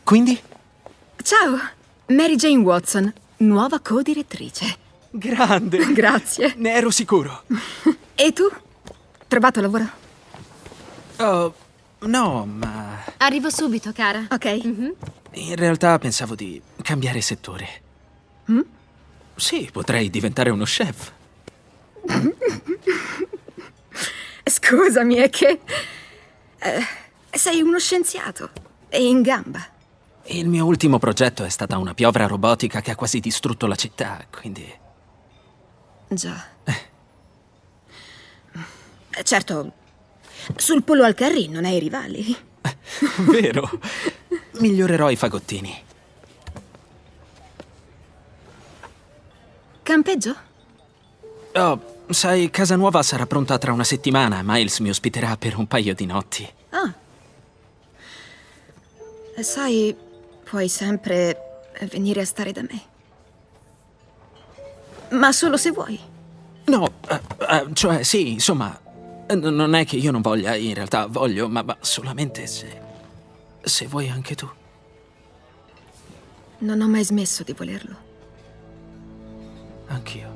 Quindi? Ciao, Mary Jane Watson, nuova co-direttrice. Grande! Grazie. Ne ero sicuro. E tu? Trovato lavoro? Oh, no, ma... Arrivo subito, cara. Ok. in realtà pensavo di cambiare settore. Sì, potrei diventare uno chef. Scusami, è che... sei uno scienziato. E in gamba. Il mio ultimo progetto è stata una piovra robotica che ha quasi distrutto la città, quindi... Già. Certo, sul pollo al curry non hai rivali. Vero. Migliorerò i fagottini. Campeggio? Oh, sai, casa nuova sarà pronta tra una settimana. Miles mi ospiterà per un paio di notti. Ah. Sai, puoi sempre venire a stare da me. Ma solo se vuoi. No, cioè, sì, insomma... Non è che io non voglia, in realtà voglio, ma solamente se vuoi anche tu. Non ho mai smesso di volerlo. Anch'io.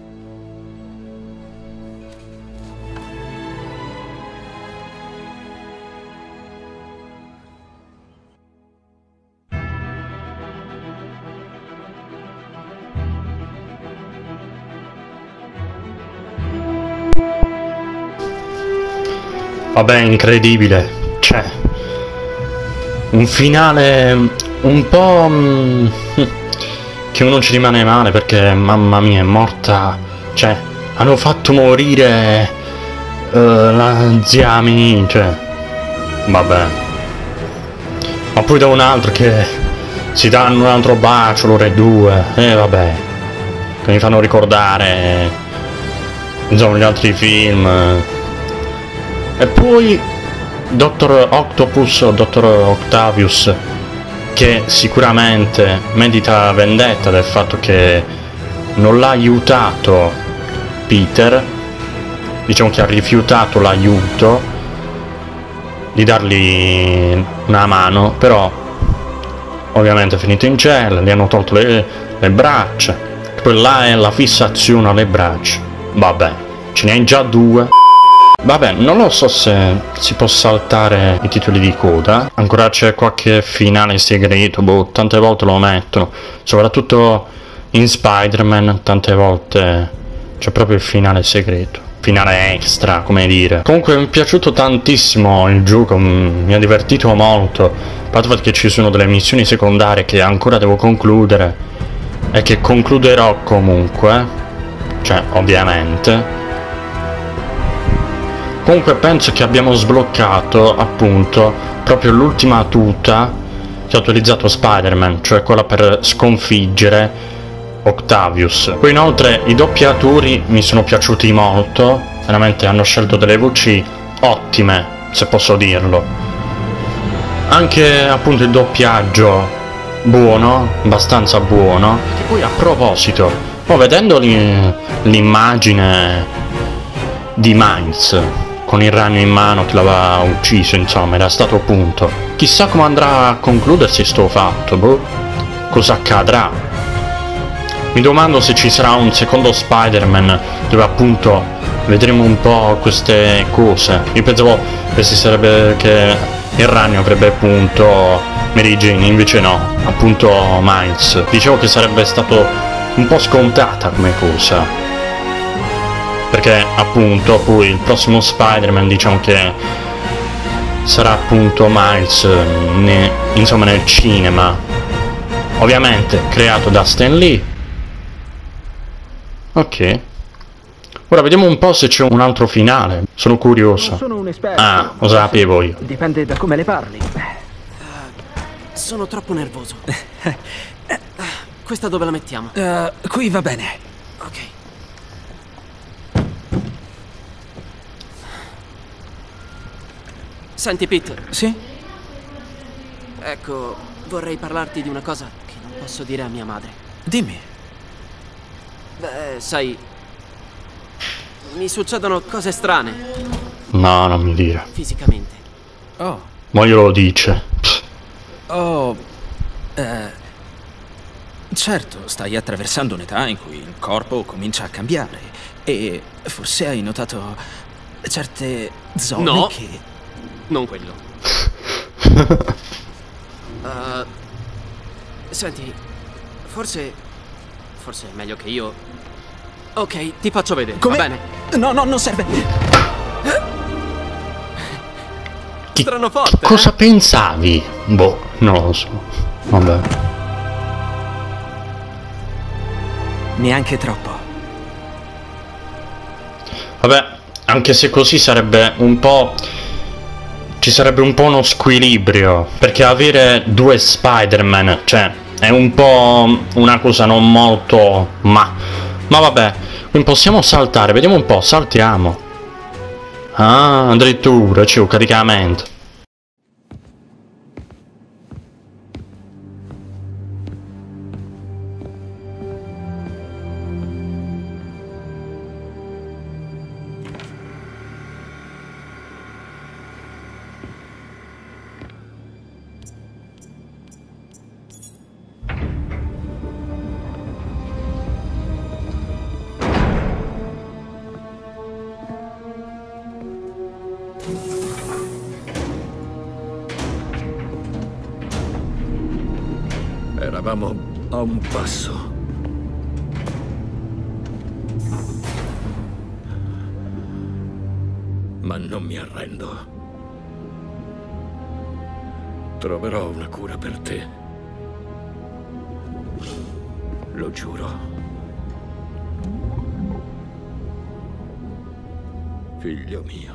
Vabbè, incredibile. Cioè, un finale un po' che uno ci rimane male perché, mamma mia, è morta. Cioè, hanno fatto morire la zia Amy, cioè, vabbè. Ma poi da un altro che si danno un altro bacio, loro e due, vabbè, che mi fanno ricordare, insomma, gli altri film. E poi Dottor Octopus o Dottor Octavius, che sicuramente medita vendetta del fatto che non l'ha aiutato Peter, diciamo che ha rifiutato l'aiuto di dargli una mano, però ovviamente è finito in cella, gli hanno tolto le braccia, poi là è la fissazione alle braccia, vabbè, ce ne hai già due. Vabbè, non lo so se si può saltare i titoli di coda. Ancora c'è qualche finale segreto, boh, tante volte lo mettono. Soprattutto in Spider-Man, tante volte c'è proprio il finale segreto. Finale extra, come dire. Comunque mi è piaciuto tantissimo il gioco, mi ha divertito molto. A parte il fatto che ci sono delle missioni secondarie che ancora devo concludere e che concluderò comunque. Cioè, ovviamente. Comunque penso che abbiamo sbloccato appunto proprio l'ultima tuta che ha utilizzato Spider-Man, cioè quella per sconfiggere Octavius. Poi inoltre i doppiatori mi sono piaciuti molto, veramente hanno scelto delle voci ottime, se posso dirlo. Anche appunto il doppiaggio buono, abbastanza buono. E poi a proposito, vedendo l'immagine di Miles con il ragno in mano che l'aveva ucciso, insomma, era stato punto. Chissà come andrà a concludersi sto fatto, boh. Cosa accadrà? Mi domando se ci sarà un secondo Spider-Man dove appunto vedremo un po' queste cose. Io pensavo che il ragno avrebbe appunto Mary Jane, invece no, appunto Miles. Dicevo che sarebbe stato un po' scontata come cosa, perché appunto poi il prossimo Spider-Man diciamo che sarà appunto Miles insomma nel cinema, ovviamente creato da Stan Lee. Ok, ora vediamo un po' se c'è un altro finale, sono curioso. Non sono un esperto. Ah, lo sapevo io. Dipende da come le parli. Sono troppo nervoso. Questa dove la mettiamo? Qui va bene. Ok. Senti, Pete. Sì? Ecco, vorrei parlarti di una cosa che non posso dire a mia madre. Dimmi. Beh, sai, mi succedono cose strane. No, non mi dire. Fisicamente. Oh. Ma glielo dice. Oh, Certo, stai attraversando un'età in cui il corpo comincia a cambiare e forse hai notato certe zone No. che... Non quello. Senti, forse è meglio che io... Ok, ti faccio vedere, Come? va bene? No, non serve. Strano forte, Cosa pensavi? Boh, non lo so. Vabbè. Neanche troppo. Vabbè, anche se così sarebbe un po'... ci sarebbe un po' uno squilibrio, perché avere due Spider-Man, cioè, è un po' una cosa non molto... ma vabbè, quindi possiamo saltare, vediamo un po', saltiamo. Ah, addirittura, c'è un caricamento. Eravamo a un passo. Ma non mi arrendo. Troverò una cura per te. Lo giuro. Figlio mio.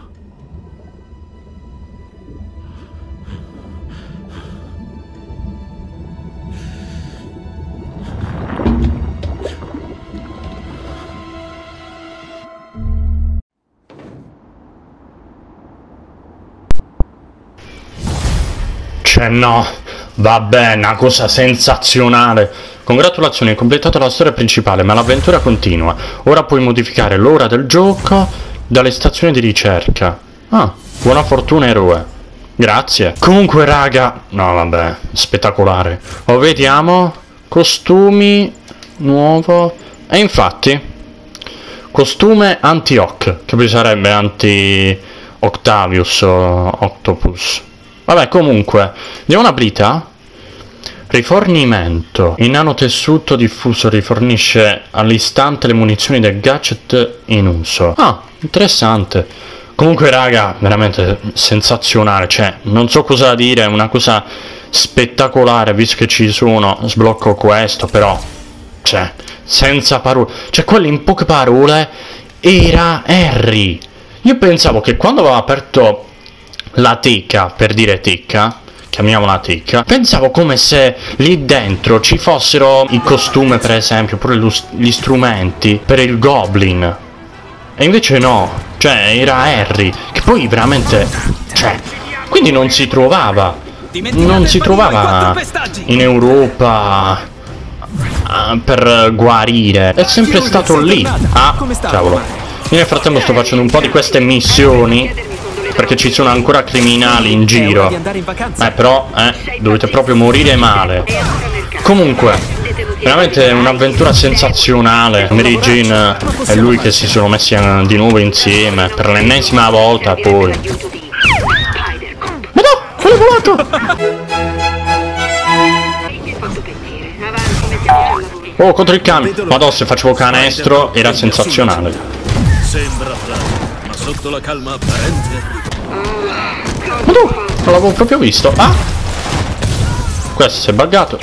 Cioè no, vabbè, una cosa sensazionale. Congratulazioni, hai completato la storia principale, ma l'avventura continua. Ora puoi modificare l'ora del gioco dalle stazioni di ricerca. Ah, buona fortuna eroe. Grazie. Comunque raga, no vabbè, spettacolare. Lo vediamo, costumi, nuovo. E infatti, costume anti-Oc, che poi sarebbe anti-Octavius o Octopus. Vabbè, comunque, diamo una abilità. Rifornimento. Il nanotessuto diffuso rifornisce all'istante le munizioni del gadget in uso. Ah, interessante. Comunque, raga, veramente sensazionale. Cioè, non so cosa dire, è una cosa spettacolare, visto che ci sono. Sblocco questo, però, cioè, senza parole. Cioè, quello in poche parole era Harry. Io pensavo che quando avevo aperto la teca, per dire teca, chiamiamola teca, pensavo come se lì dentro ci fossero i costumi, per esempio, pure gli strumenti per il Goblin. E invece no, cioè era Harry, che poi veramente, cioè, quindi non si trovava in Europa per guarire, è sempre stato lì. Ah, cavolo. Io nel frattempo sto facendo un po' di queste missioni, perché ci sono ancora criminali in giro. Però, dovete proprio morire male. Comunque, veramente un'avventura sensazionale. Mary Jane e lui che si sono messi di nuovo insieme per l'ennesima volta, poi. Ma no, quello è volato! Oh, contro il camion. Madonna, se facevo canestro era sensazionale. Sembra plasma, ma sotto la calma apparente. Ma tu, non l'avevo proprio visto. Ah! Questo si è buggato.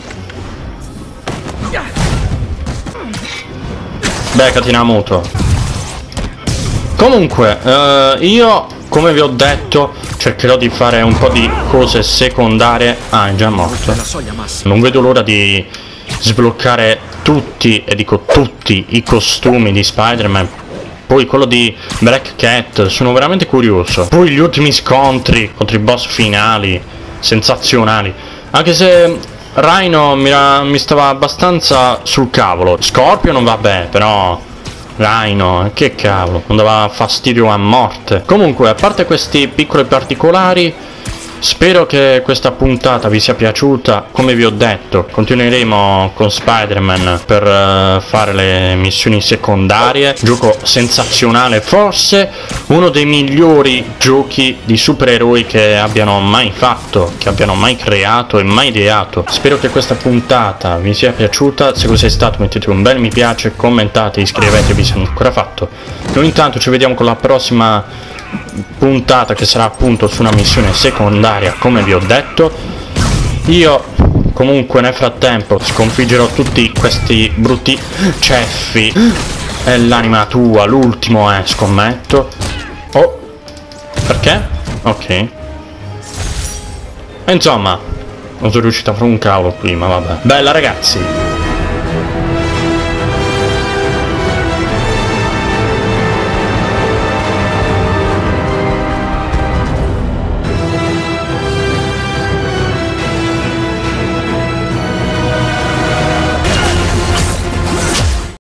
Beccati una moto. Comunque, io, come vi ho detto, cercherò di fare un po' di cose secondarie. Ah, è già morto. Non vedo l'ora di sbloccare tutti, e dico tutti, i costumi di Spider-Man. Poi quello di Black Cat, sono veramente curioso. Poi gli ultimi scontri contro i boss finali, sensazionali. Anche se Rhino mi stava abbastanza sul cavolo. Scorpion vabbè, però Rhino, che cavolo, non dava fastidio a morte. Comunque, a parte questi piccoli particolari, Spero che questa puntata vi sia piaciuta. Come vi ho detto, continueremo con Spider-Man per fare le missioni secondarie. Gioco sensazionale, forse uno dei migliori giochi di supereroi che abbiano mai fatto, che abbiano mai creato e mai ideato. Spero che questa puntata vi sia piaciuta. Se così è stato, mettete un bel mi piace, commentate, iscrivetevi se non ancora fatto. Noi intanto ci vediamo con la prossima puntata, che sarà appunto su una missione secondaria, come vi ho detto. Io comunque nel frattempo sconfiggerò tutti questi brutti ceffi. È l'anima tua, l'ultimo scommetto. Oh, perché? Ok. Insomma, non sono riuscito a fare un cavolo prima, vabbè. Bella ragazzi.